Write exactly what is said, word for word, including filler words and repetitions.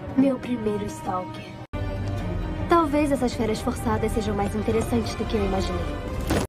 Meu primeiro stalker. Talvez essas férias forçadas sejam mais interessantes do que eu imaginei.